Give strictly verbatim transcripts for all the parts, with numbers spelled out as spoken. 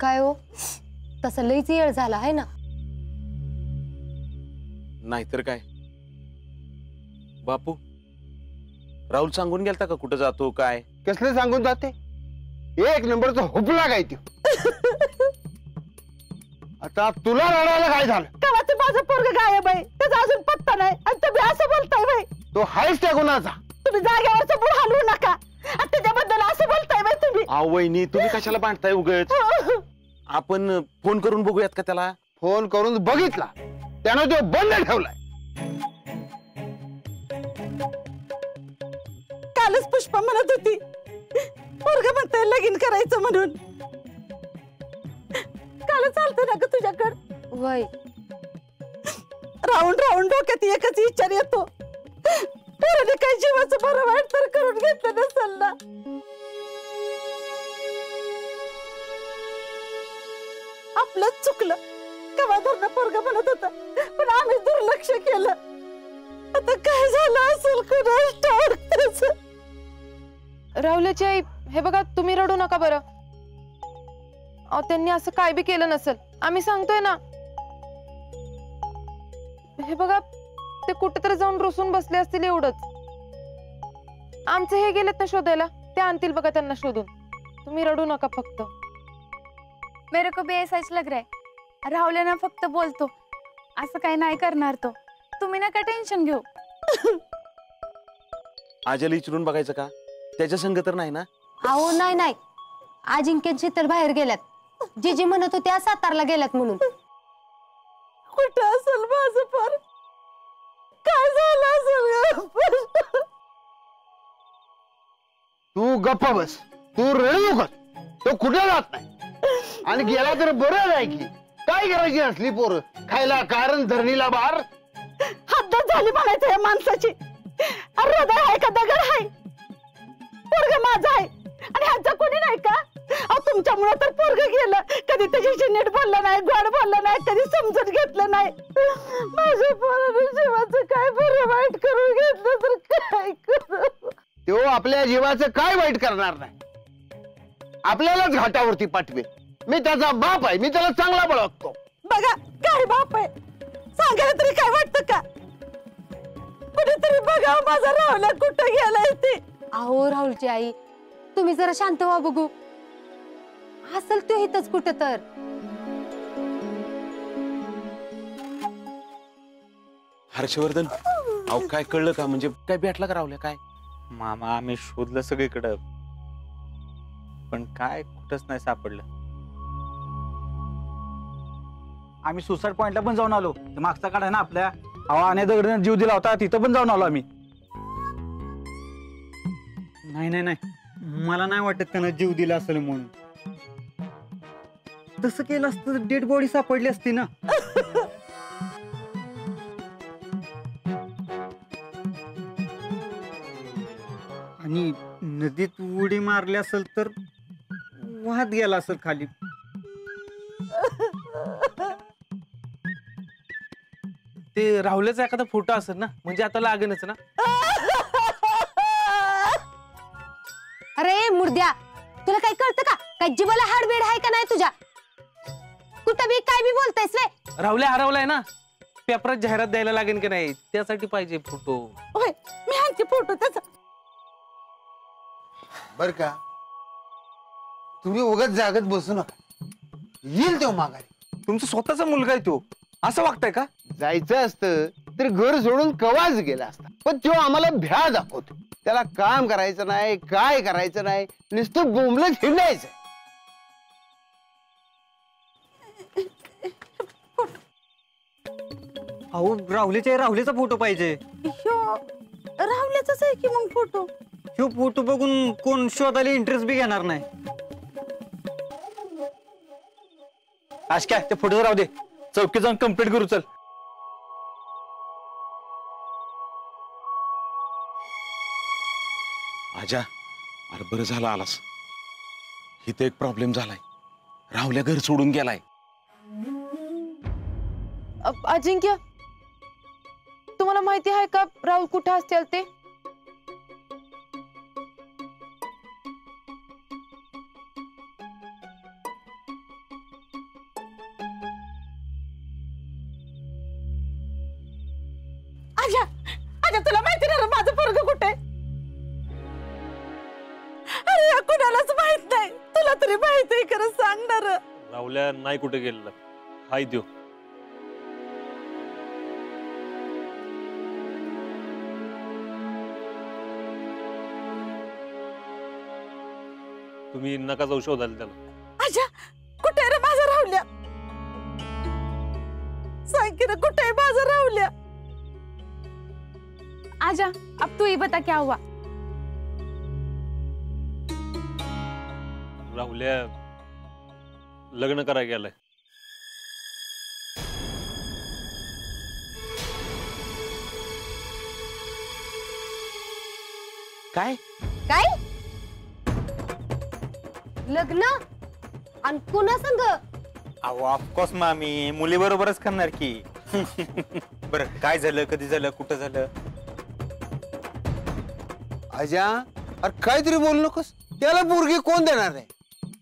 काय हो, तसा लईच येळ झाला आहे ना? नाहीतर काय बापू, राहुल सांगून गेलता का कुठं जातो काय? कसले सांगून जाते? एक नंबरचा हुपला काय ती. आता तुला रडायला काय झालं? कवाचं माझं पोरग गायब आहे, त्याचा अजून पत्ता नाही आणि तुम्ही असं बोलताय बाई. तो हायच त्या गुणाचा. तुम्ही जागेवरचं बुड हलवू नका आणि त्याच्याबद्दल असं बोलताय बाई तुम्ही. अहो वहिनी, तुम्ही कशाला भांडताय उगाच? आपण फोन करून बघूयात का त्याला? फोन करून बघितला, त्यानं तो बंद ठेवलाय. कालच पुष्पा म्हणत होती पोरग म्हणतंय लगीन करायचं म्हणून. काल चालतं ना ग तुझ्याकडं? वय राऊंड राऊंड डोक्यात एकच विचार येतो, पोराने काही जीवाचं बरं वाईट तर करून घेतलं नसेल ना. आपलंच चुकलं. कवा धरणं पोरग म्हणत होता पण आम्ही दुर्लक्ष केलं. आता काय झालं असेल कुणास ठाऊक त्याचं. राहुल्याची आई, हे बघा तुम्ही रडू नका बरं. अहो त्यांनी असं काय बी केलं नसेल, आम्ही सांगतोय ना. हे बघा ते कुठेतरी जाऊन रुसून बसले असतील एवढंच. आमचे हे गेलेत ना शोधायला, ते आणतील बघा त्यांना शोधून. तुम्ही रडू नका फक्त. मेरे को भी ऐसाच लग रहा है. राहुल ना फक्त बोलतो, असं काही नाही करणार तो. तुम्ही नका टेन्शन घेऊ. आजला विचारून बघायचं का? त्याच्या संग तर नाही ना? अहो नाही नाही, अजिंक्यची तर बाहेर गेल्यात. जिजी म्हणत होत्या सातारला गेल्यात म्हणून. कुठं असेल माझं पोर? काय झालं असेल? तू गप्पा बस, तू रडू नकोस. तो कुठे जात नाही आणि गेला तर बरं आहे की. काय करायची असली पोरं? खायला कारण धरणीला बार. हद्दच झाली म्हणायचं या माणसाची. अरे हृदय आहे का दगड आहे? पोरग माझं आहे आणि ह्यांचं कोणी नाही का? अहो तुमच्यामुळे तर पोरग गेलं. कधी त्याच्याशी नीट बोललं नाही, गोड बोललं नाही, कधी समजून घेतलं नाही. माझ्या पोराने जीवाचं काय बरं वाईट करून घेतलं तर काय करू? तो आपल्या जीवाचं काय वाईट करणार नाही, आपल्यालाच घाटावरती पाठवे. मी त्याचा बाप आहे, मी त्याला चांगला बळगतो. बघा काय बाप आहे, सांगायला तरी काय वाटतं का? कुठेतरी बघा माझा राहुल्या कुठं गेलाय ते. अहो राहुलची आई, तुम्ही जरा शांत व्हा बघू. असेल तो इथंच कुठं तर. हर्षवर्धन, अहो काय कळलं का? म्हणजे काय भेटला का राहुल्या काय? मामा आम्ही शोधलं सगळीकडं, पण काय कुठंच नाही सापडलं. आम्ही सुसाईड पॉइंटला पण जाऊन आलो. मागचा काढा ना आपल्या हवा आणि दगडाने जीव दिला होता, तिथं पण जाऊन आलो आम्ही. नाही नाही नाही, मला नाही वाटत त्यानं जीव दिला असेल म्हणून. तसं केलं असतं डेड बॉडी सापडली असती ना. आणि नदीत उडी मारली असेल तर वाहत गेला असेल खाली. ते राहुल्याचा एखादा फोटो असेल ना, म्हणजे आता लागेलच ना. अरे मुर्द्या, तुला काय कळतं का? काय जिबाला हाडबीड आहे का नाही तुझ्या? कुठं बी काय बी बोलतायस रे? राहुल्या हरवलाय ना, पेपरात जाहिरात द्यायला लागेल की नाही, त्यासाठी पाहिजे फोटो. होय, मी आणते फोटो त्याचा. बर का, तुम्ही उगाच जागत बसू नका. येईल तो माघारी. तुमचा स्वतःचा मुलगा आहे तो, असं वागताय का? जायचं असतं तर घर सोडून कवाच गेला असता, पण तो आम्हाला भ्या दाखवतो. त्याला काम करायचं नाही, काय करायचं नाही, नुसतं बोंबलत हिंडायचं. अहो राहुलीच्या राहुलीचा फोटो पाहिजे. ह्यो राहुल्याचाच आहे की मग फोटो. ह्यो फोटो बघून कोण शोधायला इंटरेस्ट बी घेणार नाही. आज काय ते फोटो राहू दे, चौकी जाऊन कंप्लीट करू. चल आजा, अरे बरं झालं आलास. इथे एक प्रॉब्लेम झालाय. राहुल्या घर सोडून गेलाय. अजिंक्य, तुम्हाला माहिती आहे का राहुल कुठे असतील ते? राजा तुला माहिती नाही माझं पोरग कुठे? अरे कुणालाच माहित नाही, तुला तरी माहित आहे खरं सांगणार. राहुल्या नाही कुठे गेलेला, हाय देव. तुम्ही नका जाऊ शोधायला त्याला. आजा कुठे रे माझा राहुल्या? सांग की रे कुठे माझा राहुल्या? आजा अब तू ही बता क्या हुआ? राहुल्या लग्न करायला गेलाय. काय काय लग्न आणि कुणा संग? अहो ऑफकोर्स मामी मुली बरोबरच करणार की. बरं काय झालं, कधी झालं, कुठं झालं? अजा अरे काहीतरी बोलू नकोस. त्याला पोरगी कोण देणार आहे?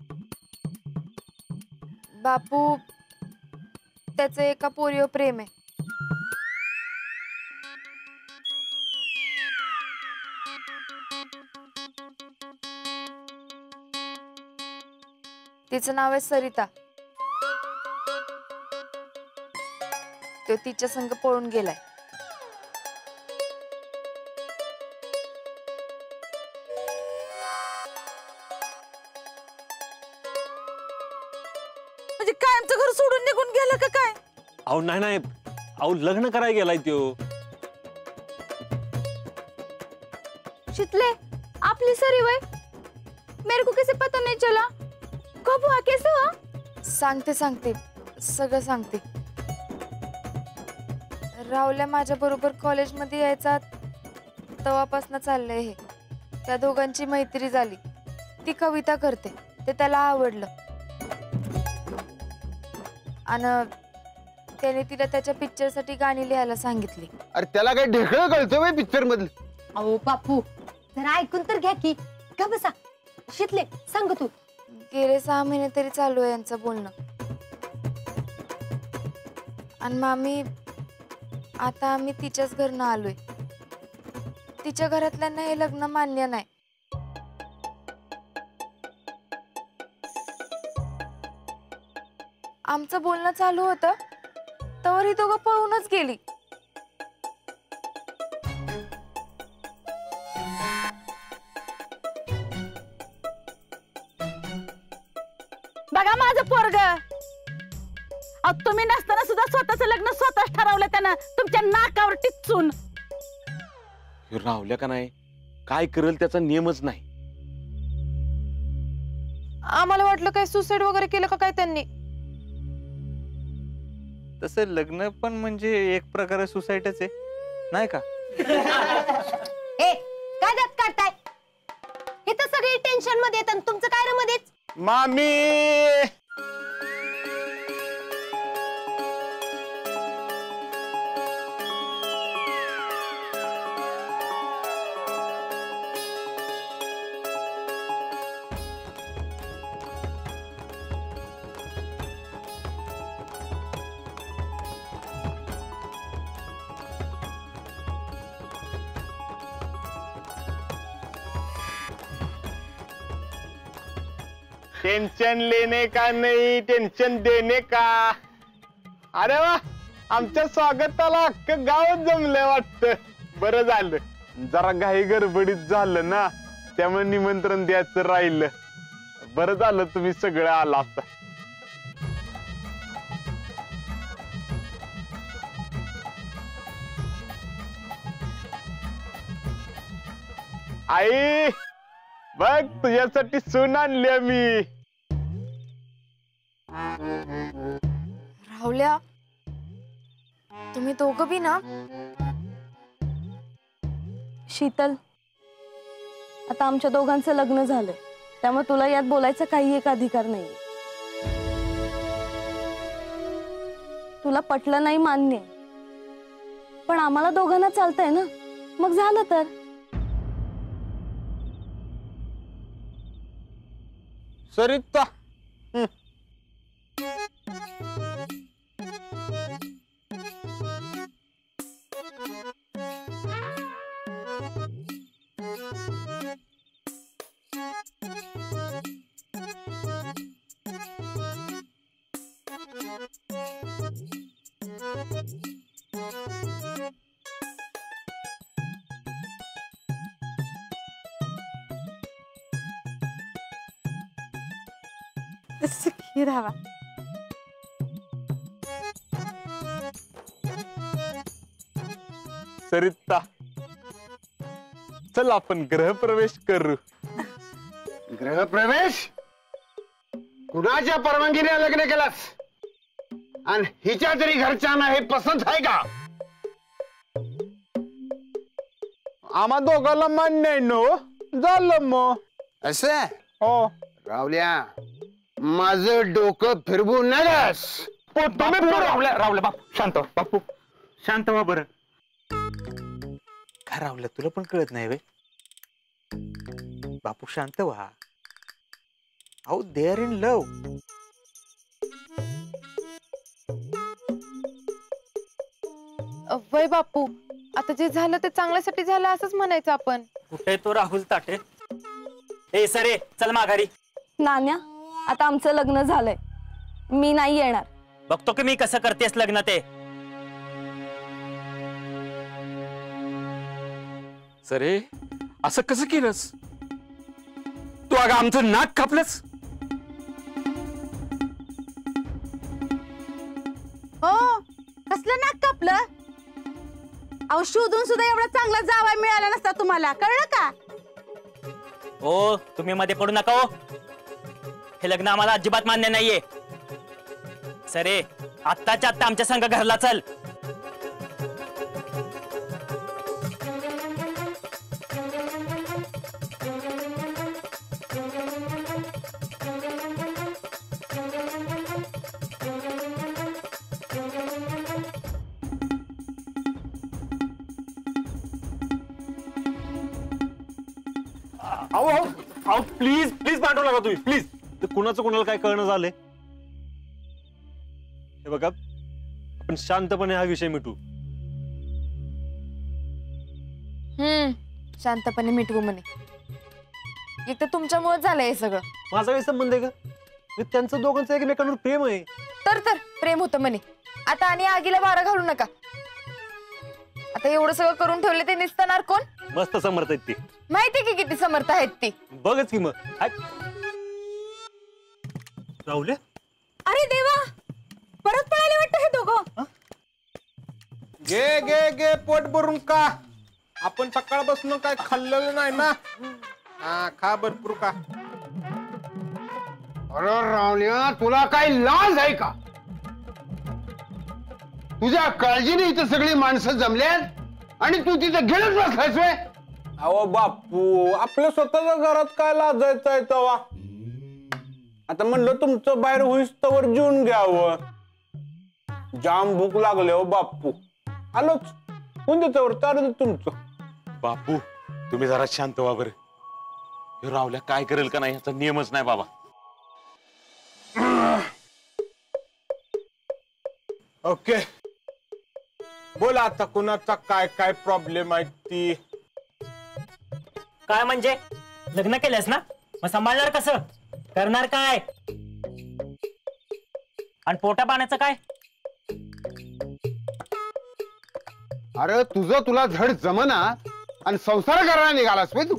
बापू त्याचं एका पोरीवर प्रेम आहे. तिचं नाव आहे सरिता. तो तिच्या संग पळून गेलाय. म्हणजे काय आमचं घर सोडून निघून गेलं का काय? अहो नाही नाही, अहो लग्न करायला गेलाय त्यो. शीतले आपली सरी वय, मेरे को कैसे पता नहीं चला? कब हुआ, कैसे हुआ? सांगते सांगते सगळं सांगते. राहुल्या माझ्या बरोबर कॉलेजमध्ये यायचा तेव्हापासून चाललंय हे. त्या दोघांची मैत्री झाली. ती कविता करते, ते त्याला आवडलं आणि त्याने तिला त्याच्या पिक्चर साठी गाणी लिहायला सांगितली. अरे त्याला काही ढेकळं कळतं पिक्चर मधलं? अहो बापू जरा ऐकून तर घ्या की. का बसा शीतले सांग तू. गेले सहा महिने तरी चालू आहे यांचं बोलणं. आणि मामी आता आम्ही तिच्याच घरनं आलोय. तिच्या घरातल्यांना हे लग्न मान्य नाही. आमचं बोलणं चालू होतं तर ही दोघं पळूनच गेली. बघा माझं पोरग. अहो तुम्ही नसताना सुद्धा स्वतःचं लग्न स्वतःच ठरवलं त्यानं तुमच्या नाकावर टिचून. राहुल्या का नाही काय करेल त्याचा नियमच नाही. आम्हाला वाटलं काय सुसाईड वगैरे केलं का काय त्यांनी. तसं लग्न पण म्हणजे एक प्रकारे सुसाईडच आहे नाही का? ए काय दात काढताय? इथं सगळी टेन्शन मध्ये येतात, तुमचं काय रे मध्येच? मामी टेंशन लेने का नहीं टेंशन देने का. अरे वा आमच्या स्वागताला अख्खं गावच जमलंय वाटतं. बरं झालं जरा घाई गडबडीत झालं ना, त्यामुळे निमंत्रण द्यायचं राहिलं. बरं झालं तुम्ही सगळं आला आता. आई बघ तुझ्यासाठी सून आणली मी. राहुल्या तुम्ही दोघं बी ना. शीतल आता आमच्या दोघांचं लग्न झालंय त्यामुळे तुला यात बोलायचा काही एक अधिकार नाही. तुला पटलं नाही मान्य, पण आम्हाला दोघांना चालतंय ना, मग झालं तर. सरिता सुखी राहावा. सरिता चल आपण गृहप्रवेश करू. गृहप्रवेश कुणाच्या परवानगीने लग्न केलास आणि हिच्या तरी घरच्यांना हे पसंत आहे का? आम्हा दोघांना मान्य आहे नो. झालं मग असं. हो रावल्या माझं डोकं फिरवू नकस. रावल्या रावल्या बापू शांत व्हा, बापू शांत व्हा बरं. काय रावल्या तुला पण कळत नाही वे. बापू शांत व्हा. अहो दे आर इन लव. वय बापू, आता जे झालं ते चांगल्यासाठी झालं असंच म्हणायचं आपण. कुठे तो राहुल ताटे? ए सरे चल माघारी. नान्या, आता आमचं लग्न झालंय, मी नाही येणार. बघतो की मी कसं करतेस लग्न ते. सरे असं कसं केलंस तू? अगं आमचं नाक कापलंस. हो कसलं नाक कापलं? अहो शोधून सुद्धा एवढा चांगला जावाय मिळाला नसता तुम्हाला, कळलं का? ओ तुम्ही मध्ये पडू नका हो. हे लग्न आम्हाला अजिबात मान्य नाहीये. सरे आत्ताच्या आत्ता आमच्या संघ घरला चल. अहो अहो प्लीज प्लीज पाठवू नका तुम्ही प्लीज. ते कुणाचं कुणाला काय कळणं झालंय. हे बघा आपण शांतपणे हा विषय मिटू. हम्म शांतपणे मिटवू म्हणे. एक तर तुमच्यामुळे झालंय हे सगळं. माझा काही संबंध आहे का? त्यांचं दोघांचं एकमेकांवर प्रेम आहे. तर तर प्रेम होतं म्हणे. आता आणि आगीला वारा घालू नका. आता एवढं सगळं करून ठेवले ते निसतानार कोण? मस्त समर्थ आहेत ती. माहिती की किती समर्थ आहेत ती. बघच की मग. राहुल अरे देवा, परत पळाले वाटतं हे दोघं. घे घे घे पोट भरून का. आपण सकाळपासून काय खाल्लेलं नाही ना. हा खा भरपूर का. अरे रावल्या तुला काही लाज आहे का? तुझ्या काळजीने इथं सगळी माणसं जमल्यात आणि तू तिथं गेलच बसलायस व्हय? अहो बापू आपल्या स्वतःच्या घरात काय लाजायचं आहे तेव्हा. आता म्हणलं तुमचं बाहेर होईस तवर जेवून घ्यावं. जाम भूक लागले हो बापू. आलोच कोणत्या तवर चालू तुमचं. बापू तुम्ही जरा शांत व्हा बरं. हे रावल्या काय करेल का नाही याचा नियमच नाही बाबा. ओके बोला आता कुणाचा काय काय प्रॉब्लेम आहे ती. काय म्हणजे लग्न केलंस ना, मग सांभाळणार कसं? करणार काय? आणि पोटा पाण्याचं काय? अरे तुझं तुला धड जमना आणि संसार करायला निघालास तू.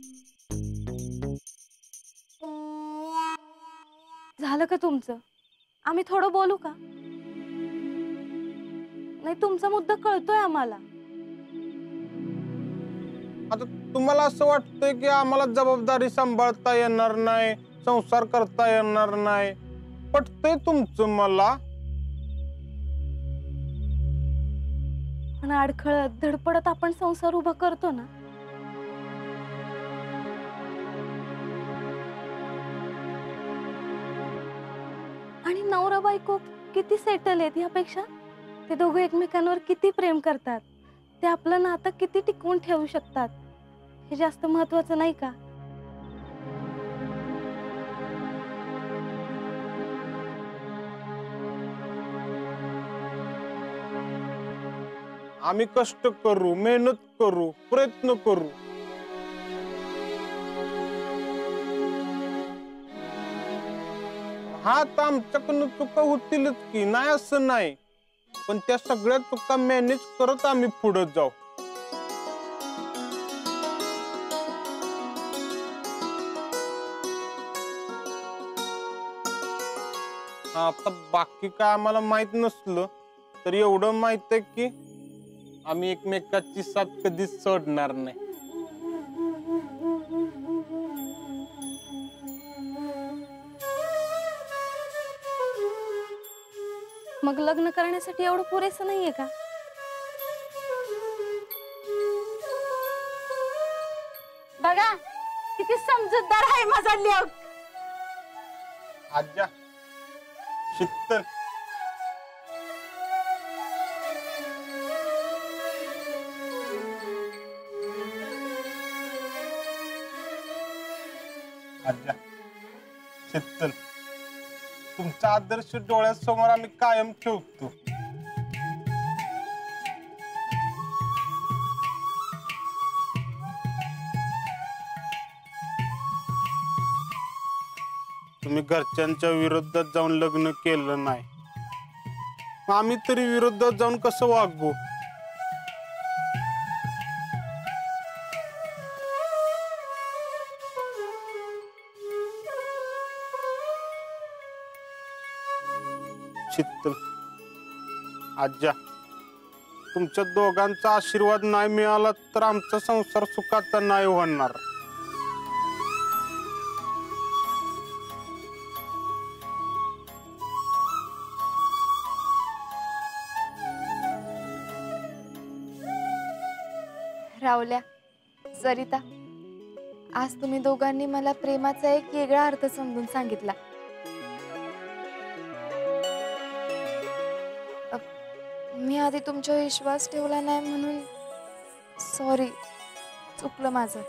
झालं का तुमचं? आम्ही थोडं बोलू का? नाही तुमचा मुद्दा कळतोय आम्हाला. आता तुम्हाला असं वाटतंय की आम्हाला जबाबदारी सांभाळता येणार नाही, संसार करता येणार नाही. पटतंय तुमचं मला. पण अडखळत धडपडत आपण संसार उभा करतो ना. आणि नवरा बायको किती सेटल आहेत यापेक्षा ते दोघं एकमेकांवर किती प्रेम करतात, ते आपलं नातं किती टिकवून ठेवू शकतात हे जास्त महत्वाचं नाही का? आम्ही कष्ट करू, मेहनत करू, प्रयत्न करू. हा तर आमच्याकडनं चुका होतीलच की, नाही असं नाही. पण त्या सगळ्या चुका मॅनेज करत आम्ही पुढे जाऊ. आता बाकी काय आम्हाला माहित नसलं तर एवढं माहित आहे की आम्ही एकमेकाची साथ कधीच सोडणार नाही. मग लग्न करण्यासाठी एवढं पुरेसं नाहीये का? बघा किती समजूतदार आहे माझा लेक. आज्या शीतल आज्या शीतल तुमचा आदर्श डोळ्यासमोर आम्ही कायम ठेवतो. तुम्ही घरच्यांच्या विरोधात जाऊन लग्न केलं नाही, आम्ही तरी विरोधात जाऊन कसं वागू? शीतल आज्या तुमच्या दोघांचा आशीर्वाद नाही मिळाला तर आमचा संसार सुखाचा नाही होणार. रावल्या, सरिता, आज तुम्ही दोघांनी मला प्रेमाचा एक वेगळा अर्थ समजून सांगितला. मी आधी तुमच्यावर विश्वास ठेवला नाही म्हणून सॉरी, चुकलं माझं.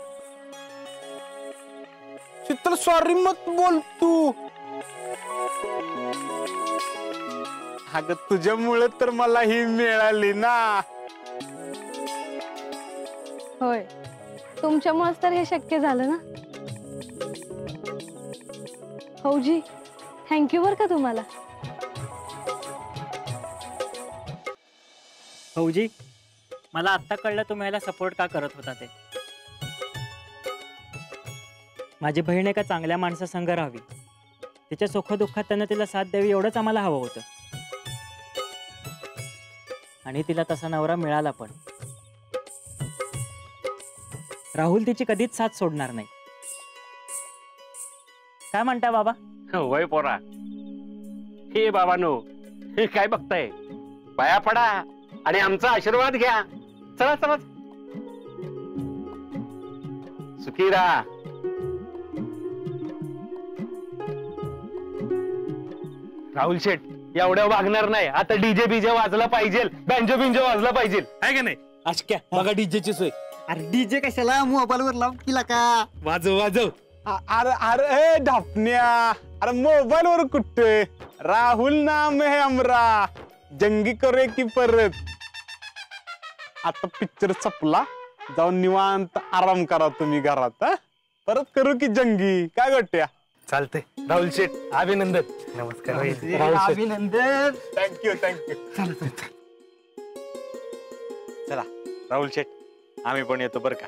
शीतल सॉरी मत बोल तू. अगं तुझ्यामुळे तर मला ही मिळाली ना. होय, तुमच्यामुळेच तर हे शक्य झालं ना. भाऊजी थँक्यू बर का तुम्हाला. भाऊजी, मला आत्ता कळलं तुम्ही याला सपोर्ट का करत होता ते. माझी बहीण एका चांगल्या माणसासंग राहावी, तिच्या सुखदुःखात त्यानं तिला साथ द्यावी एवढंच आम्हाला हवं होतं. आणि तिला तसा नवरा मिळाला पण. राहुल तिची कधीच साथ सोडणार नाही. काय म्हणता बाबा? वय पोरा, हे बाबानो, हे काय बघताय? पाया पडा आणि आमचा आशीर्वाद घ्या. चला चला, सुखी राहा. राहुल शेठ एवढ्या वागणार नाही. आता डीजे बीजे वाजला पाहिजे, बँजो बिंजो वाजला पाहिजे, आहे का नाही? आजक्या बघा डीजेची सोय. अरे डीजे कशाला, मोबाईल वर लाव किला का. वाजव वाजव. अरे अरे ढापण्या, अरे मोबाईल वर कुठे? राहुल नाम है हमरा, जंगी करे की परत. आता पिक्चर संपला, जाऊन निवांत आराम करा तुम्ही घरात. परत करू की जंगी, काय गोट्या? चालते. राहुल शेठ अभिनंदन. नमस्कार. अभिनंदन. Thank you thank you. चला राहुल शेठ, आम्ही पण येतो बर का.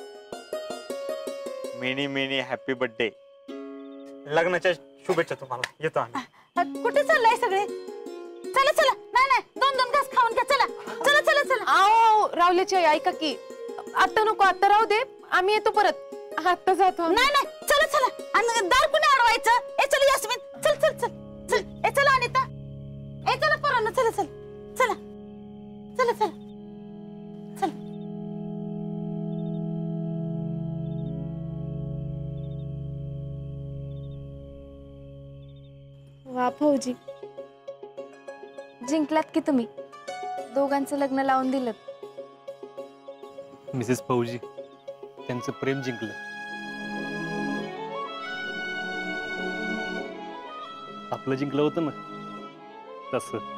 Many many happy birthday. लग्नाच्या शुभेच्छा तुम्हाला. येतो आम्ही. कुठे चाललाय सगळे? चला चला. नाही नाही, दोन दोन घास खाऊन घ्या. चला चला चला चला. आओ रावल्याची आई, ऐका की, आता नको, आता राहू दे, आम्ही येतो परत. आता जातो. नाही नाही, चला चला. आणि दार कुणी अडवायचं? ए चल यास्मिन, चल चल चल चल. ए चला अनिता, ए चला पोरांनो, चला चला चला चला चला चला. वा भाऊजी, जिंकलात की तुम्ही. दोघांचं लग्न लावून दिलं. मिसेस फौजी, त्यांचं प्रेम जिंकलं. आपलं जिंकलं होतं ना तसं.